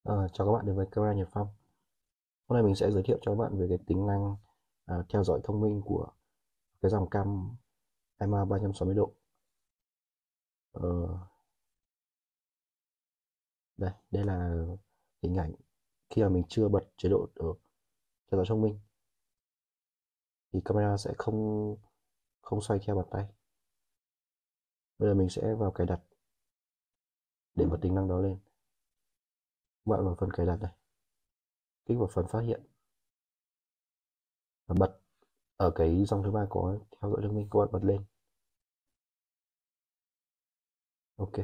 Chào các bạn đến với camera Nhật Phong. Hôm nay mình sẽ giới thiệu cho các bạn về cái tính năng theo dõi thông minh của cái dòng cam IMA 360 độ. Ờ, đây là hình ảnh khi mà mình chưa bật chế độ theo dõi thông minh thì camera sẽ không không xoay theo bàn tay. Bây giờ mình sẽ vào cài đặt để bật tính năng đó lên. Các bạn vào phần cài đặt này, kích vào phần phát hiện và bật ở cái dòng thứ ba có theo dõi thông minh, các bạn bật lên. Ok.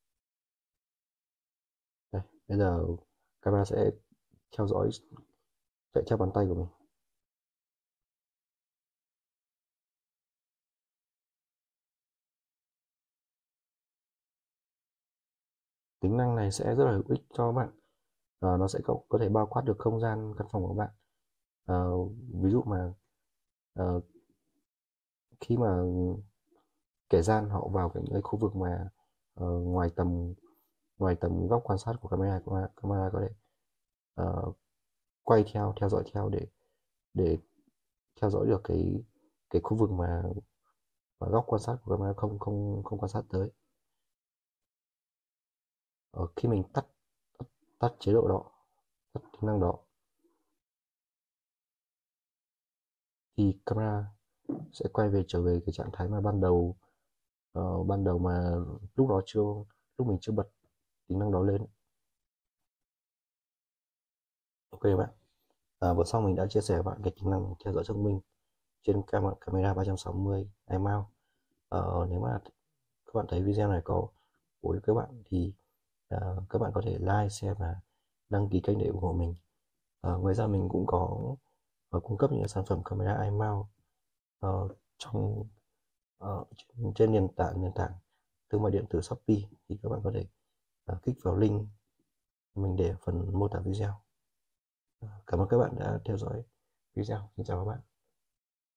Đây, bây giờ camera sẽ theo dõi chạy theo bàn tay của mình. Tính năng này sẽ rất là hữu ích cho các bạn. Nó sẽ có thể bao quát được không gian căn phòng của bạn. Ờ, Ví dụ mà ờ, khi mà kẻ gian họ vào những cái khu vực mà ngoài tầm góc quan sát của camera có thể ờ, quay theo dõi theo để theo dõi được cái khu vực mà góc quan sát của camera không không không quan sát tới. Khi mình tắt chế độ đó, tắt tính năng đó, thì camera sẽ quay trở về cái trạng thái mà ban đầu mà lúc đó chưa lúc mình chưa bật tính năng đó lên. Ok các bạn, vừa sau mình đã chia sẻ với bạn cái tính năng theo dõi thông minh trên camera 360 iMount. Nếu mà các bạn thấy video này có bổ ích các bạn thì các bạn có thể like, share và đăng ký kênh để ủng hộ mình. Ngoài ra mình cũng có cung cấp những sản phẩm camera iMount trong trên nền tảng thương mại điện tử Shopee, thì các bạn có thể kích vào link mình để ở phần mô tả video. Cảm ơn các bạn đã theo dõi video. Xin chào các bạn.